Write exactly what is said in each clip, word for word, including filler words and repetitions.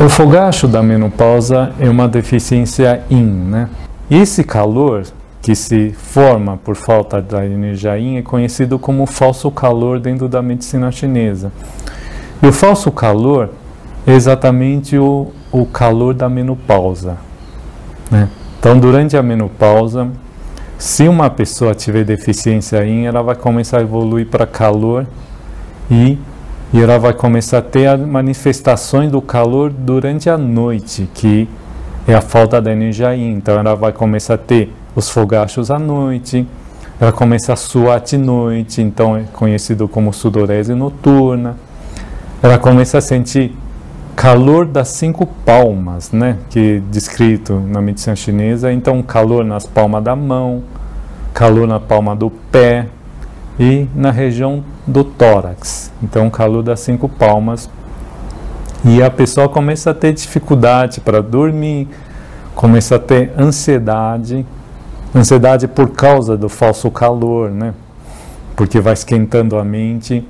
O fogacho da menopausa é uma deficiência yin, né? E esse calor que se forma por falta da energia yin é conhecido como falso calor dentro da medicina chinesa. E o falso calor é exatamente o, o calor da menopausa, né? Então, durante a menopausa, se uma pessoa tiver deficiência yin, ela vai começar a evoluir para calor e, e ela vai começar a ter as manifestações do calor durante a noite, que é a falta da energia yin. Então, ela vai começar a ter os fogachos à noite, ela começa a suar de noite, então é conhecido como sudorese noturna. Ela começa a sentir calor das cinco palmas, né, que é descrito na medicina chinesa. Então, calor nas palmas da mão, calor na palma do pé e na região do tórax. Então, calor das cinco palmas. E a pessoa começa a ter dificuldade para dormir, começa a ter ansiedade, ansiedade por causa do falso calor, né, porque vai esquentando a mente.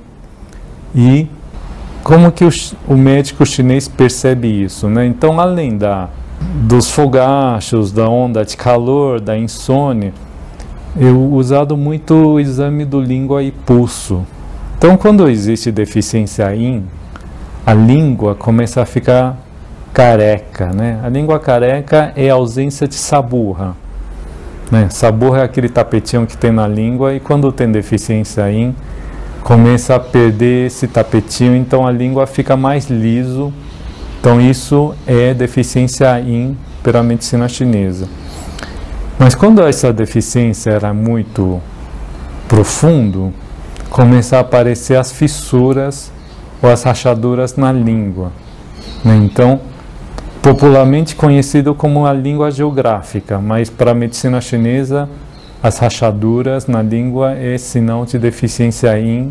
E como que o, o médico chinês percebe isso, né? Então, além da, dos fogachos, da onda de calor, da insônia, eu usado muito o exame do língua e pulso. Então, quando existe deficiência yin, a língua começa a ficar careca, né? A língua careca é a ausência de saburra, né? Saburra é aquele tapetinho que tem na língua, e quando tem deficiência yin, começa a perder esse tapetinho, então a língua fica mais liso. Então isso é deficiência yin pela medicina chinesa. Mas quando essa deficiência era muito profundo, começa a aparecer as fissuras ou as rachaduras na língua, né? Então, popularmente conhecido como a língua geográfica, mas para a medicina chinesa, as rachaduras na língua é sinal de deficiência yin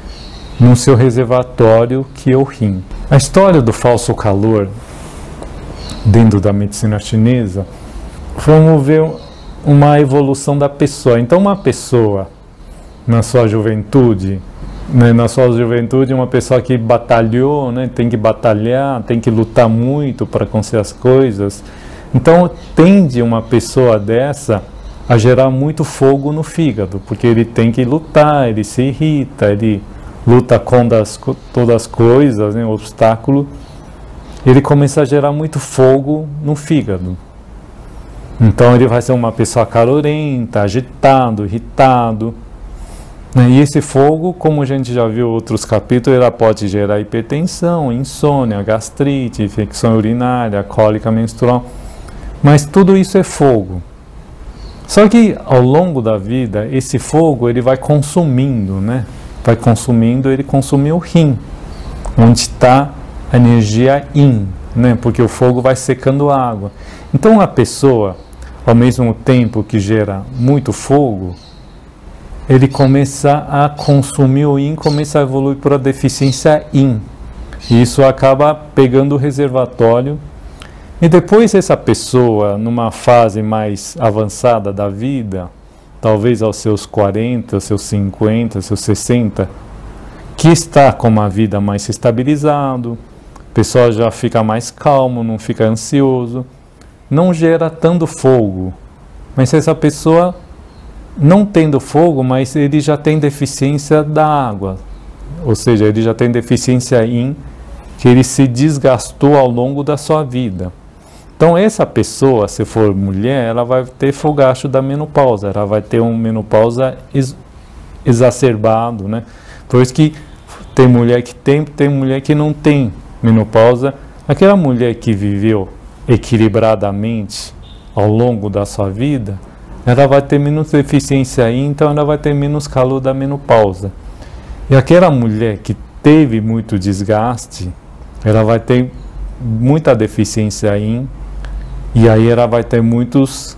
no seu reservatório, que é o rim. A história do falso calor dentro da medicina chinesa, vamos ver uma evolução da pessoa. Então, uma pessoa na sua juventude, né, na sua juventude, uma pessoa que batalhou, né, tem que batalhar, tem que lutar muito para conseguir as coisas. Então, tende uma pessoa dessa a gerar muito fogo no fígado, porque ele tem que lutar, ele se irrita, ele luta contra as, todas as coisas, né, obstáculo, ele começa a gerar muito fogo no fígado. Então ele vai ser uma pessoa calorenta, agitado, irritado, né, e esse fogo, como a gente já viu em outros capítulos, ela pode gerar hipertensão, insônia, gastrite, infecção urinária, cólica menstrual, mas tudo isso é fogo. Só que ao longo da vida, esse fogo ele vai consumindo, né? Vai consumindo, ele consome o rim, onde está a energia yin, né? Porque o fogo vai secando a água. Então a pessoa, ao mesmo tempo que gera muito fogo, ele começa a consumir o yin, começa a evoluir para a deficiência yin. E isso acaba pegando o reservatório. E depois essa pessoa, numa fase mais avançada da vida, talvez aos seus quarenta, aos seus cinquenta, aos seus sessenta, que está com uma vida mais estabilizado, a pessoa já fica mais calmo, não fica ansioso, não gera tanto fogo. Mas essa pessoa, não tendo fogo, mas ele já tem deficiência da água, ou seja, ele já tem deficiência yin, que ele se desgastou ao longo da sua vida. Então, essa pessoa, se for mulher, ela vai ter fogacho da menopausa, ela vai ter uma menopausa ex exacerbado, né? Por isso que tem mulher que tem, tem mulher que não tem menopausa. Aquela mulher que viveu equilibradamente ao longo da sua vida, ela vai ter menos deficiência aí, então ela vai ter menos calor da menopausa. E aquela mulher que teve muito desgaste, ela vai ter muita deficiência aí, e aí ela vai ter muitos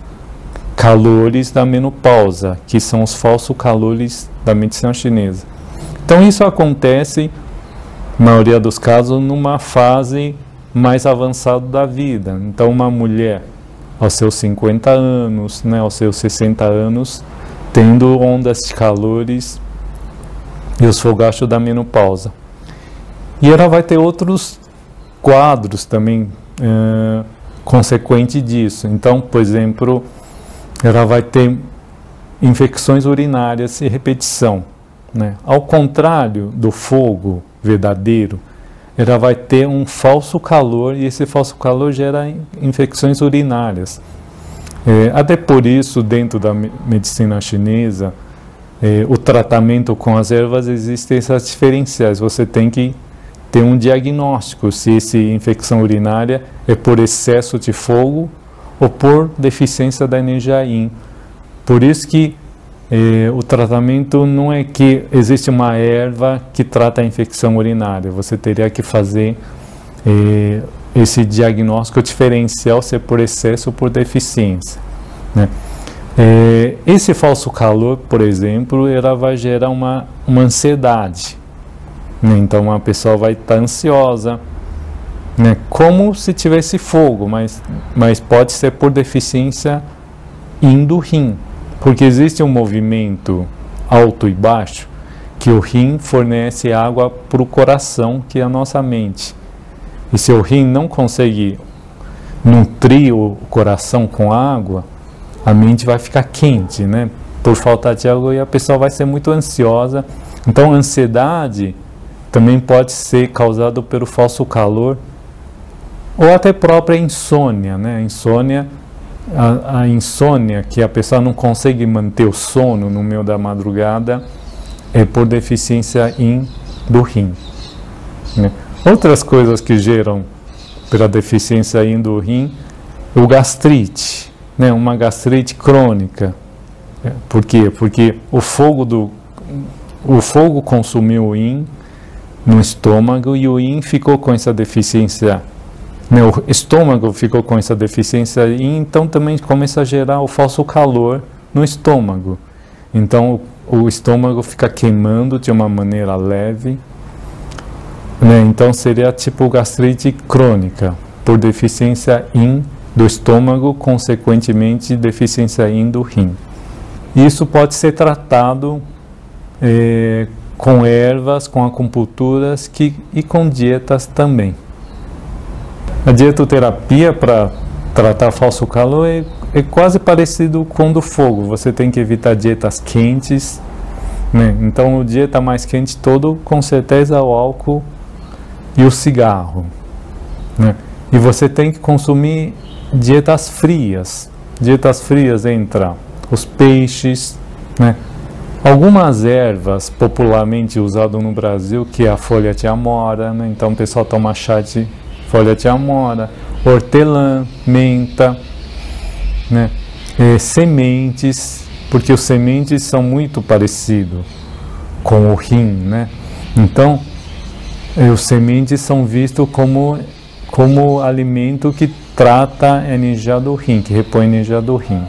calores da menopausa, que são os falsos calores da medicina chinesa. Então isso acontece, na maioria dos casos, numa fase mais avançada da vida. Então uma mulher aos seus cinquenta anos, né, aos seus sessenta anos, tendo ondas de calores e os fogachos da menopausa. E ela vai ter outros quadros também é, consequente disso. Então, por exemplo, ela vai ter infecções urinárias e repetição, né? Ao contrário do fogo verdadeiro, ela vai ter um falso calor e esse falso calor gera infecções urinárias. É, até por isso, dentro da medicina chinesa, é, o tratamento com as ervas existem essas diferenciais. Você tem que ter um diagnóstico se essa infecção urinária é por excesso de fogo ou por deficiência da energia yin. Por isso que eh, o tratamento não é que existe uma erva que trata a infecção urinária. Você teria que fazer eh, esse diagnóstico diferencial se é por excesso ou por deficiência, né? Eh, esse falso calor, por exemplo, ela vai gerar uma, uma ansiedade, né? Então a pessoa vai estar ansiosa, né? Como se tivesse fogo, mas, mas pode ser por deficiência yin do rim. Porque existe um movimento alto e baixo que o rim fornece água para o coração, que é a nossa mente. E se o rim não consegue nutrir o coração com água, a mente vai ficar quente, né? Por falta de água, e a pessoa vai ser muito ansiosa. Então, a ansiedade também pode ser causada pelo falso calor ou até própria insônia, né? A insônia A, a insônia, que a pessoa não consegue manter o sono no meio da madrugada, é por deficiência yin do rim, né? Outras coisas que geram pela deficiência yin do rim, o gastrite, né? Uma gastrite crônica. Por quê? Porque o fogo, do, o fogo consumiu o yin no estômago e o yin ficou com essa deficiência. Meu estômago ficou com essa deficiência e então também começa a gerar o falso calor no estômago. Então o, o estômago fica queimando de uma maneira leve, né? Então seria tipo gastrite crônica, por deficiência yin do estômago, consequentemente deficiência yin do rim. Isso pode ser tratado eh, com ervas, com acupunturas que, e com dietas também. A dietoterapia para tratar falso calor é, é quase parecido com do fogo. Você tem que evitar dietas quentes, né? Então, dieta mais quente todo, com certeza, o álcool e o cigarro, né? E você tem que consumir dietas frias. Dietas frias entra os peixes, né? Algumas ervas popularmente usadas no Brasil, que é a folha de amora, né? Então, o pessoal toma chá de folha de amora, hortelã, menta, né? É, sementes, porque os sementes são muito parecidos com o rim, né? Então, é, os sementes são vistos como, como alimento que trata a energia do rim, que repõe a energia do rim.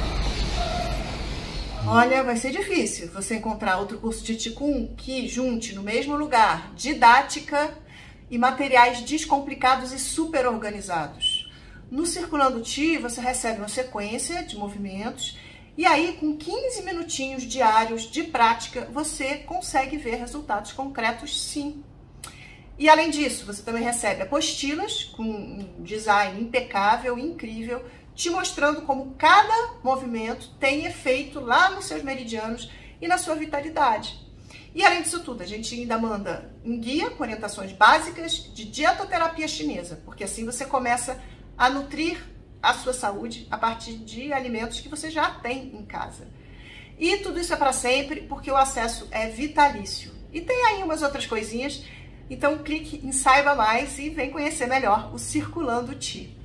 Olha, vai ser difícil você encontrar outro curso de Qigong que junte no mesmo lugar didática e materiais descomplicados e super organizados. No Circulando Qi, você recebe uma sequência de movimentos e aí, com quinze minutinhos diários de prática, você consegue ver resultados concretos, sim. E além disso, você também recebe apostilas com um design impecável, incrível, te mostrando como cada movimento tem efeito lá nos seus meridianos e na sua vitalidade. E além disso tudo, a gente ainda manda um guia com orientações básicas de dietoterapia chinesa, porque assim você começa a nutrir a sua saúde a partir de alimentos que você já tem em casa. E tudo isso é para sempre, porque o acesso é vitalício. E tem aí umas outras coisinhas, então clique em Saiba Mais e vem conhecer melhor o Circulando Qi.